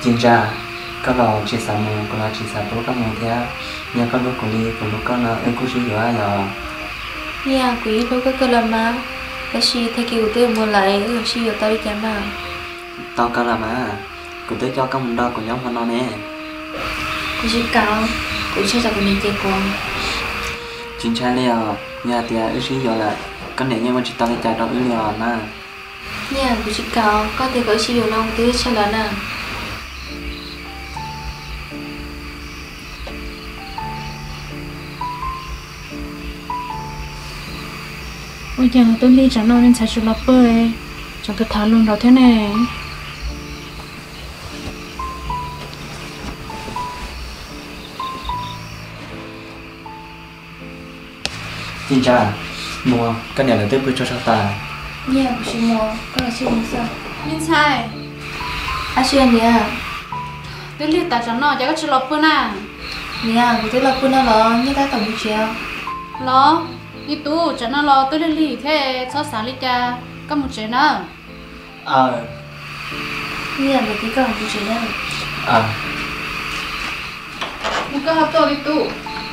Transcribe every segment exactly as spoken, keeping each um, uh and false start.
chính ra có lò chỉ sợ mù có lò chỉ sợ bố các mù thế nhà con lúc của đi của lúc con là em cũng chỉ hiểu ai rồi nhà quý lúc có cơ làm mà cái gì thay kiểu tôi mua lại rồi gì ở tao đi chém mà tao có làm à cũng tới cho các mù đo của nhóm con nó nè cũng chỉ cao cũng chỉ là của mình chơi con chính ra liều nhà thì ước chỉ hiểu là con này nhưng mà chỉ tao đi chạy đâu ước liều mà nhà cũng chỉ cao có thể có chỉ hiểu nông tứ cho nó nè ôi giờ tôi đi chẳng nói nên sẽ chịu lấp bơi cho cái thả luôn đó thế này chính ra mua cái này là tiếp bước cho sao ta nhà cũng chỉ mua có là chỉ mua sao mình sai à xuyên nè tôi đi ta chẳng nói cho cái chịu lấp bơi nè nè cũng thấy là cô nó lo như ta tổng chiều lo đi tu chẳng nói lo tôi đi đi thế sao sáng đi cha có một chuyện nữa ờ nè mà tí còn cũng chỉ đâu ờ một cái hộp tôi đi tu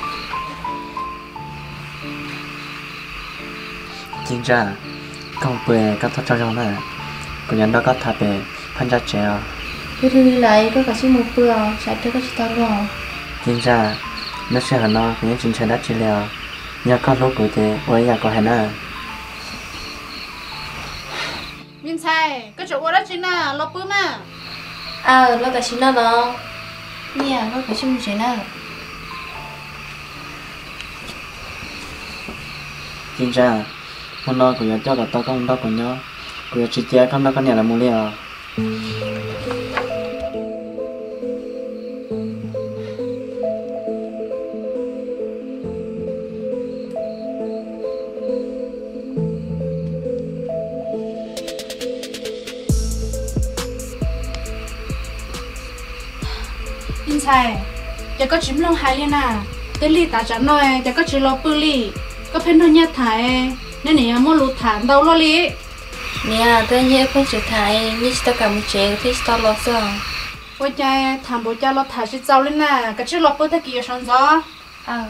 chính ra không bề các thoát trong này của nhân đó có thà bề phân ra trèo tôi đi lại có cả chỉ một bữa chạy tới có chỉ tao rồi chính ra nó sẽ hẳn nó những chính sách đã chỉ liệu nhà có lúc của thế với nhà có hay nè mình sai cái chỗ đó chính là lấp bơi mà à nó cả chỉ nó đó nè nó cả chỉ một chuyện nào chính ra hôm đó của nhà cho cả tao con đó của nhau của chị chia con đó con nhà là mua liệu mình sai giờ có chim lông hai liền à tới li ta chẳng nói giờ có chỉ lo bự li có phen thôi nhát thải nên nè mua lụt thản đâu lo li nè tôi nhớ không chịu thay như tao cả một chuyện thì tao lo sao ôi cha thằng bố cha lo thải chỉ giàu lên nè cái chỉ lo bự thế kia xong gió à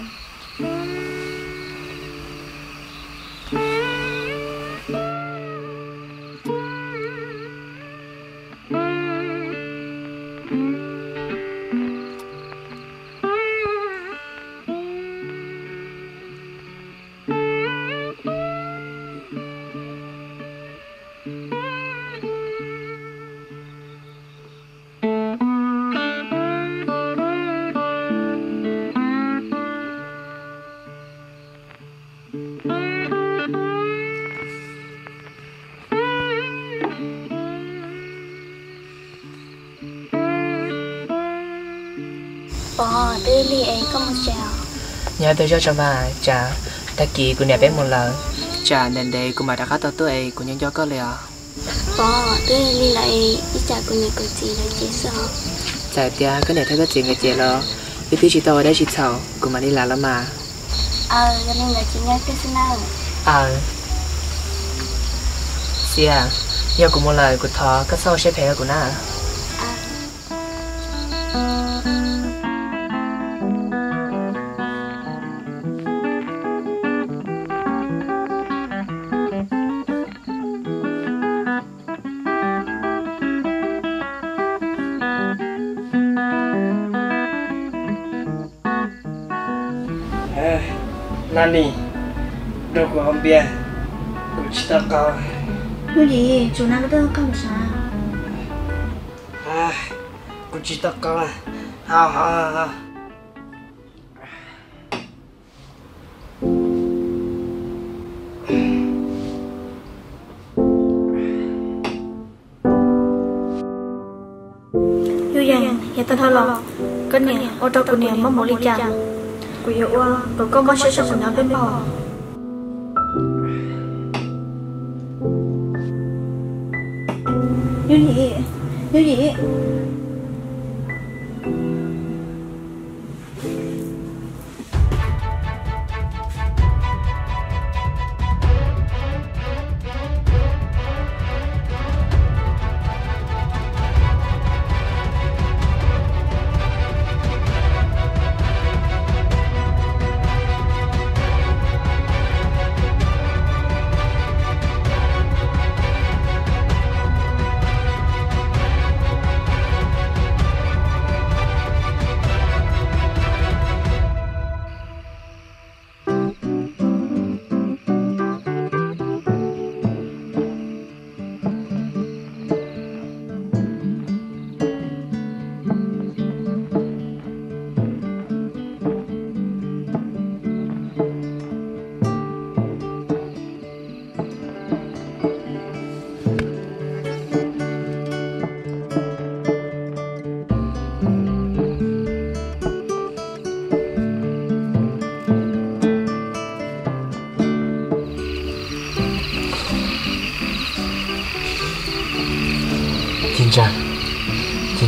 bỏ đưa đi ấy có một chào nhà tôi cho cho bà cha ta kỳ của nhà bé một lần cha nên đây của bà đã khát tao tôi của nhân cho có liền bỏ đưa đi lại ít chào của nhà của chị là chị sao cha tia cái này thấy có chuyện cái chuyện lo biết biết chị tao ở đây chị sao của mà đi làm lắm mà ờ cho nên là chị nghe cái xin nào ờ xia giờ của một lời của thọ cái sau sẽ phải của nó Nani, đâu có không biết, cũng chỉ tao coi. cái gì chỗ nào đó không sao À, cũng chỉ tao coi. Hao hao hao. như vậy hiện tại thôi lo cái này ô tô của nhà mất một ly trà của hiệu rồi con có sẽ cho quần áo bên bò như gì như gì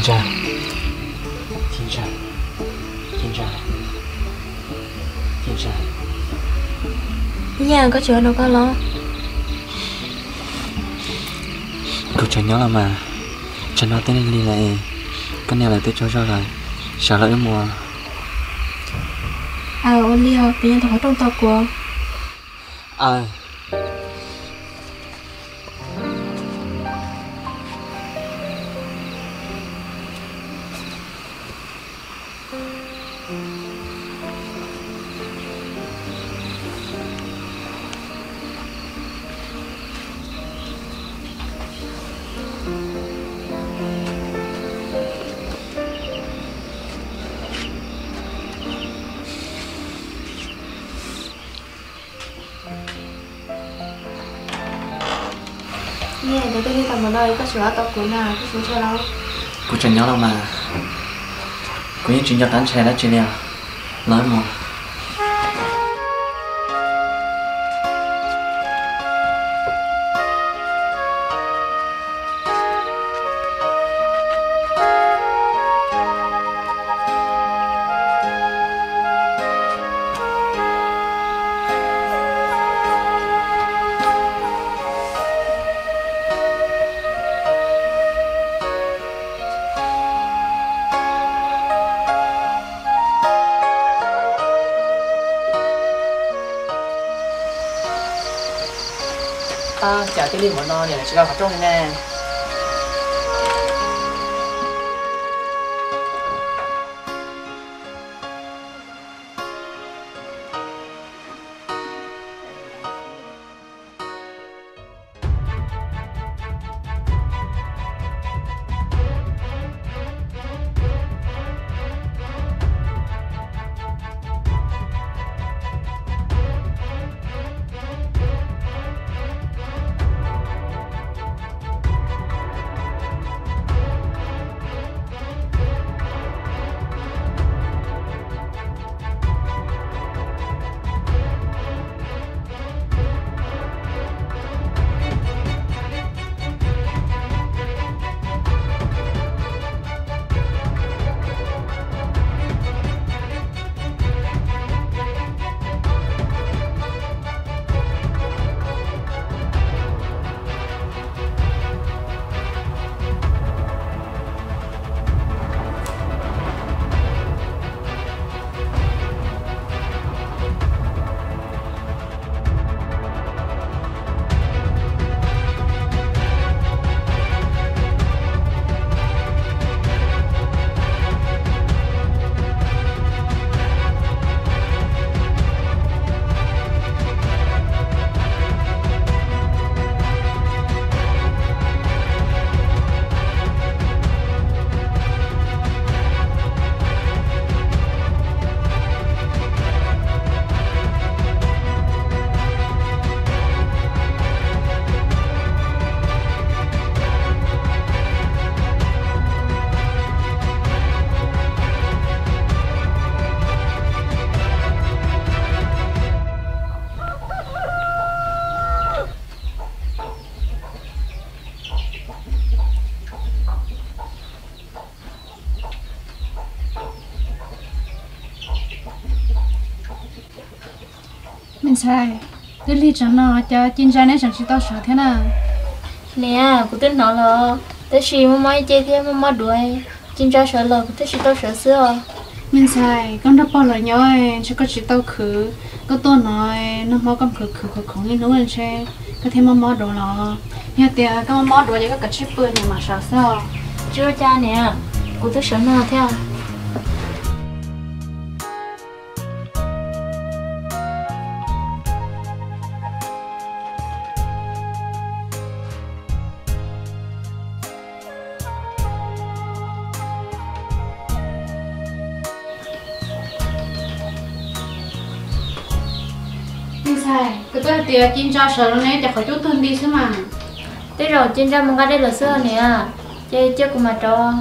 Thiên Tra, Thiên Tra, Thiên Tra, Thiên Tra. Nhà có chỗ đâu có lo. Cô chẳng nhớ là mà chẳng nói tên đi lại cái này là tôi cho cho rồi sợ lỡ mùa. À ôn đi học bây giờ thổi trong tàu của. Ờ Nhà để tôi đi tầm một nơi có chỗ tàu của nào có chỗ cho đâu. cô chẳng nhớ là mà cô những chuyện cho tán xe đó chưa nè nói mùa. À, chả cái liền một non này chỉ là phát trong nè. Mình sai tôi đi cho nó cho chuyên gia này chẳng chỉ tao sợ thế nào. Nè, của tên nó là tôi chỉ mà mai chơi thế mà mai đuổi chính ra sợ là của tôi chỉ tao sợ xưa. Mình sai con đã bỏ lời nhau cho có chỉ tao khử có tôi nói nó mau con khử khử khử không như nó anh xe có thêm mà mót đồ nó hiện tại con mót đồ cho các chip bự này mà sợ sao Chưa cha nè, của tôi sợ nó theo. sai cái tôi thì chuyên gia sợ nó này chắc phải chút thân đi chứ mà. Thế rồi trên ra một cái đây là xưa nè, chơi chơi cùng mà trò.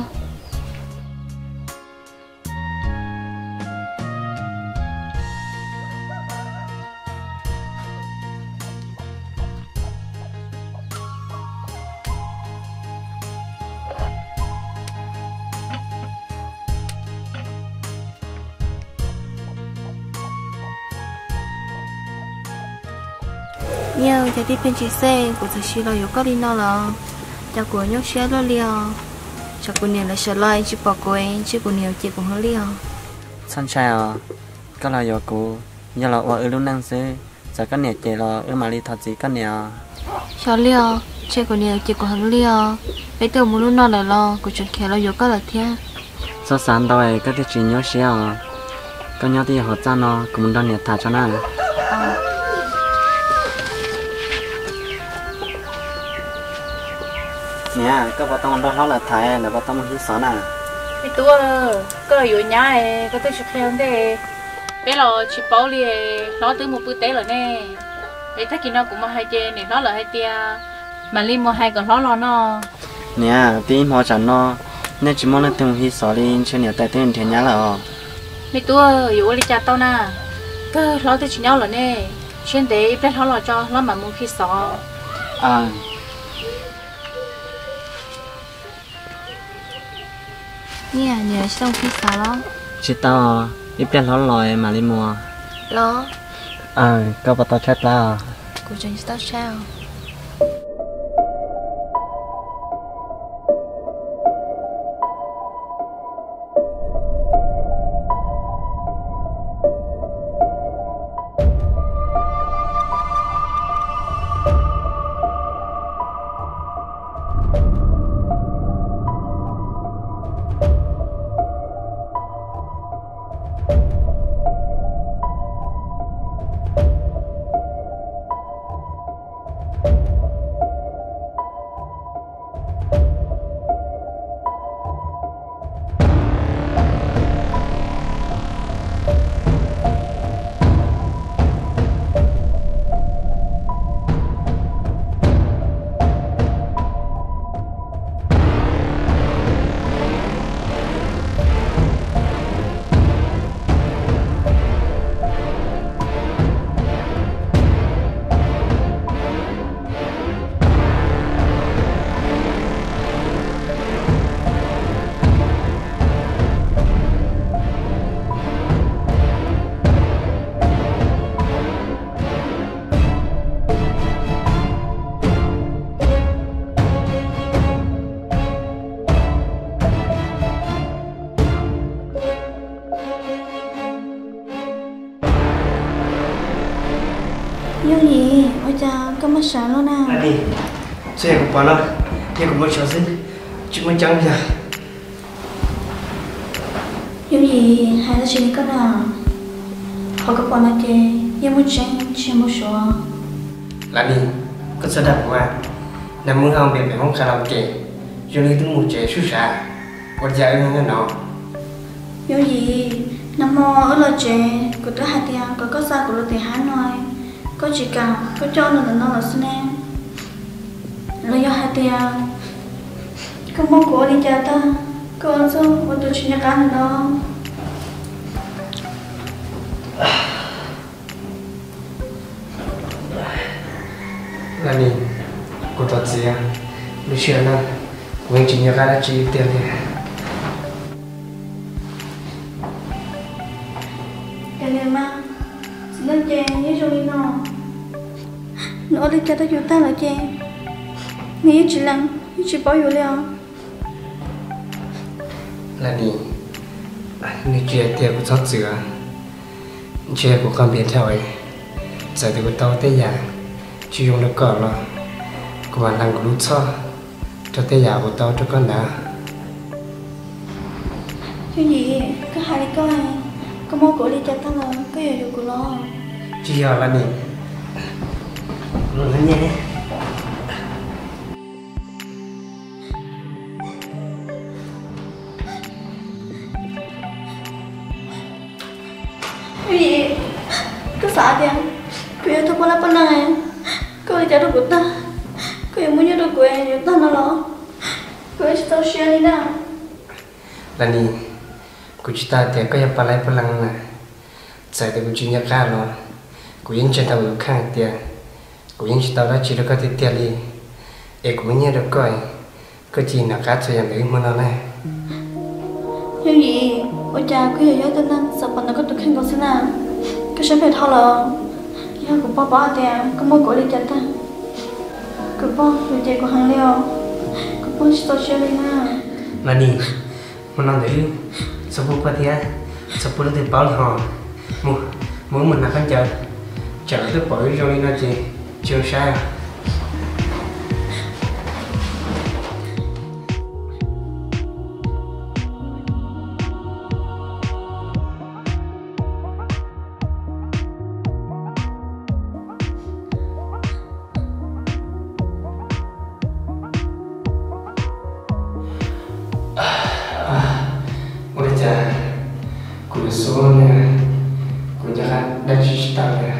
nhiều cho đi bên chị xe của thằng chị là có có đi nó là cho của nhóc xe lo liều cho của nhiều là sợ lại chỉ bỏ của em chỉ của nhiều chỉ của hơi liều san chào có là do cô giờ là ở luôn năng xe giờ cái này chỉ là ở mà đi thật gì cái này sợ liều chỉ của nhiều chỉ của hơi liều bây giờ muốn luôn nó là lo của chuyện kia là do có là thế sao sáng đôi cái cái chuyện nhóc xe à cái nhóc thì họ cha nó cũng đang nhiệt thả cho nó nè cái bà tông đó nó là thái là bà tông hít sọ nè cái tua cái làอยู่nhá cái tôi chụp theo đây bé là chụp bao li nó từ một bữa té rồi nè để thấy kia nó cũng mà hai chê này nó là hai tia mà li mua hai còn nó lo nó nè tí họ chẳng nó nên chỉ mong là từng hít sọ đi trên nhà tại tên thì nhá là mấy tuaอยู่li cha tao nè cái nó từ chỉ nhau rồi nè trên đấy bé nó lo cho nó mà mua hít sọ à nè nhớ xong khi sao đó chị tao ít biết nó lòi mà đi mua lo à có bà tao chết là của chuyện tao sao yêu gì ôi cha có mất sáng luôn nào đi xe của bạn ơi xe của một cháu xin chúng mình chẳng giờ yêu gì hay là chuyện cái nào họ có quan là gì yêu một chuyện chuyện một số là đi có sẽ đặt qua nằm mưa không bị phải không khả năng kể cho nên tôi một trẻ xuất xả còn dạy hơn nó yêu gì nằm mò ở là trẻ của tôi hai tiền có có sao của tôi tiền hai nói có chỉ cần có cho nó là nó là xin em là do hai tiền có mong của đi cha ta có sao mà tôi chỉ nhắc ăn nó là đi của tôi gì à lúc xưa nó mình chỉ nhắc ăn chỉ tiền đi cái này mà lên chè như rồi nó nó đi cho tao vô ta là chè nghĩ chỉ làm chỉ bỏ vô liền là đi như chuyện tiền của chót sữa chuyện của con biến theo ấy giờ thì của tao tới nhà chỉ dùng được cỏ là của bạn làm của lúc sau cho tới nhà của tao cho con đã cái gì cái hai cái này có mong của đi cho tao là cái gì của nó chỉ giờ là đi rồi nhé cái gì cái xã tiền cái tôi có là con này có đi cho được của ta cái muốn nhớ được của em nhớ ta nó lo cái tao share đi nào là đi của chúng ta thì có nhập lại phần lăng này giờ thì của chúng nhập ra rồi của những chuyện tao được khang tiền của những chuyện tao đã chỉ được có tiền tiền đi để của mình được coi có gì nào cá cho em đấy mà nó này như gì ôi cha cái gì đó tên năng sợ bọn nó có được khen con xin nào cái sản phẩm thao là giờ của bố bỏ thì có mua cổ đi chặt ta của bố người chơi của hàng liều của bố chỉ tôi chơi đi na là nì một năm đấy số bố qua thì á số bố nó thì bảo là họ mua mua mình là con chờ chờ tới bỏ rồi nó chỉ chưa sao Soalnya, aku jangan dari cerita ya.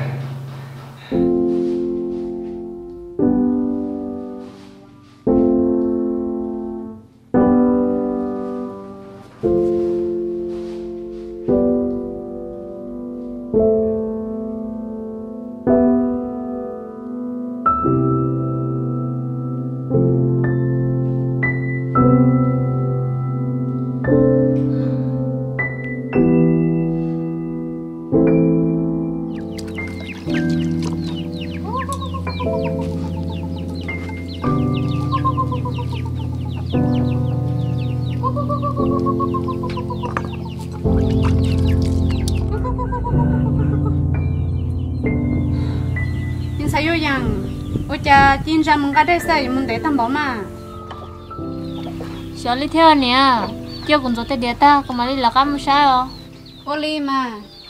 Sayo yang, uca cinta mengkade saya mendai tambah mah. Soalnya theo nè, chưa cũng rồi tới địa ta, còn mà đi là cam sao? Oli mà.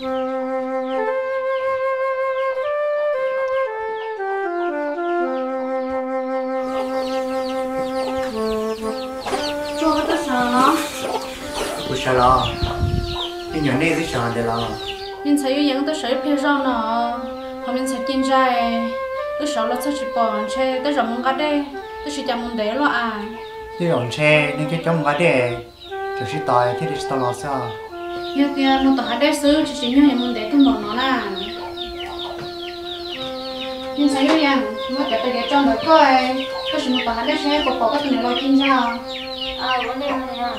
cho cái sao Cô sao lo? Đi nhỏ này thì sao để lo? Mình thấy yang tôi sấy phía sau nó, họ mình sẽ tin ra, tôi sợ là sẽ chỉ bỏ chơi, tôi rộng cái đây, tôi chỉ chăm muốn để lo à. Đi rộng xe nên cái trong cái đây, cho sĩ tài thì đi tao lo sao? Giờ thì nó tao đây xứ chỉ chỉ nhớ hay muốn để cái món nó là. Mình thấy yang, mà cái tôi để trong đó coi, tôi chỉ muốn tao đây xe, bỏ bỏ cái này lo tin ra. À, vấn đề này à.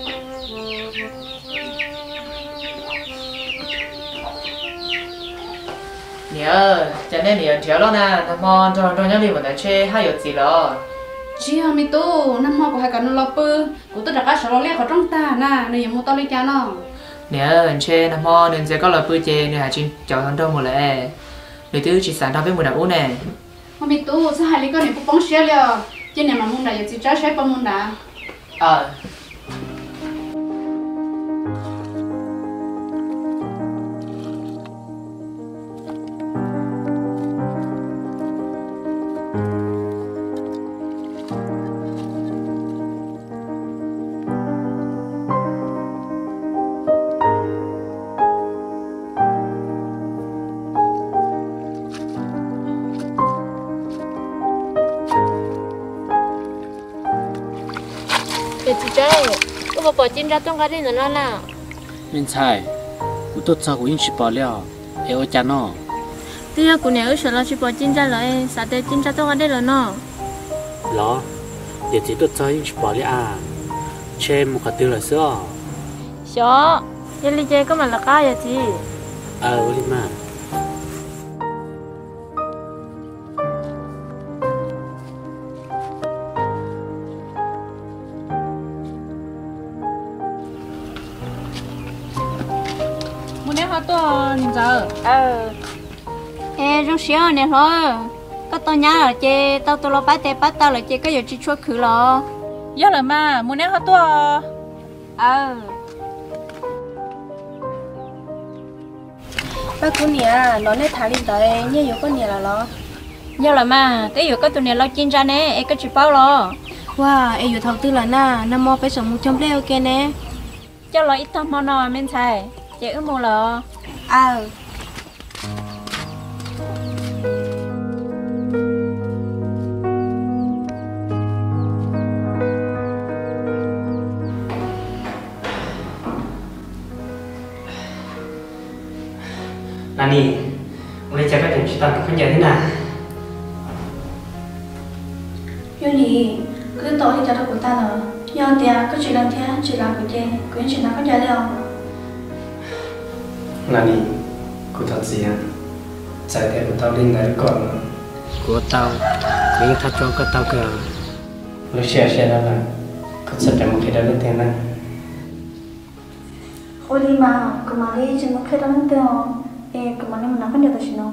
nhớ cho nên nhiều thiếu lo nè thằng mòn trong trong nhóm đi một đại chơi hay有gì lo chị à mi tu năm họ có hai cái nó lo bự của tôi đã cả sáu lẻ ở trong ta nè này mua tao lấy cha nó nhớ anh chơi thằng mòn nên sẽ có lời bự chơi nên là chỉ chọn thằng đâu một lẽ để thứ chỉ sản thao với một đặc uống nè mà mi tu sao hai lý con này cũng bóng xe liền trên này mà muốn đại chỉ trái xe bao muốn đã ờ để chị chơi, cô bảo bỏ chín ra trong cái đi nữa nó nào. Mình sai, cô tốt sao cô yên chỉ bỏ liao, em ở cha nó. Tuy nhiên cô này ở sợ là chỉ bỏ chín ra rồi, sao để chín ra trong cái đi rồi nó. Lo, để chị tốt sao yên chỉ bỏ liao à, chơi một cái tiêu là sao? Sợ, giờ đi chơi có mà là cá vậy chị. Ờ, đi mà. giờ ờ ê trong xíu này thôi có tao nhá là chơi tao tao lo bắt tay bắt tao là chơi cái gì chỉ chua khử lo giờ là mà muốn em hát tua ờ bác cô nè nó lấy thả lên tới như yếu con nè là lo giờ là mà cái yếu có tụi nè lo chín ra nè em có chỉ bao lo wow em yếu thầu tư là na năm mò phải sống một trăm leo kia nè cho lo ít tao mò nọ men xài chị ước mua lo ờ Nani, mulai jaga dan cerita ke jadi na. Yuni, cứ tối thì cho nó của ta rồi. Do tiền có chuyện làm thế, chuyện làm của tiền, quyến chuyện nào có giá đâu. Nani, cô thật gì à? giờ thì của tao đi này còn của tao những thắt cho cái tao kìa lúc xe xe đó là có sẽ phải một khi đó lên tiền này ôi đi mà cứ mà đi chỉ một khi đó lên tiền ê cứ mà đi mình nói cái điều đó chứ nó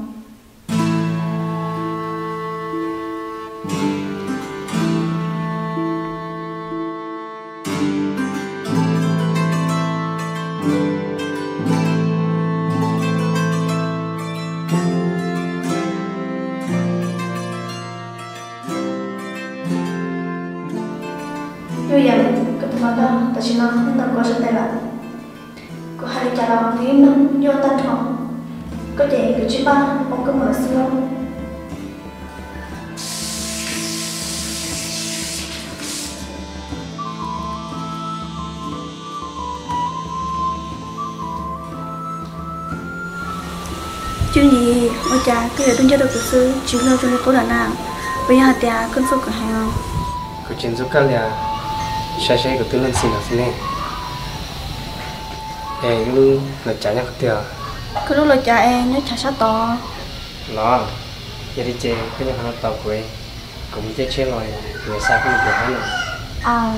bây giờ cái thứ mà đó ta chỉ nói không tao có sự tay lại có hai đứa cha lo thì nó vô tan thòng có thể cái chữ ba ông cứ mở xưa chứ gì ôi cha cái giờ tôi chưa được của sư chỉ lo cho nên có là nào bây giờ thì cơn sốt cửa hàng của chuyện giúp các là xe xe của tôi lên xin học sinh ê lu là trả nhắc tiền cứ lúc là cha em nhớ trả sát to nó giờ đi chơi cái nhà hàng tàu quê cũng chơi chơi rồi người xa không được hết nữa à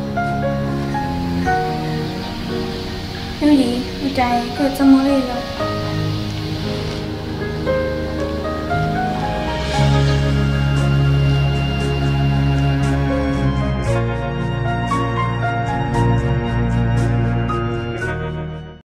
cái gì ôi cha có cho mua đi rồi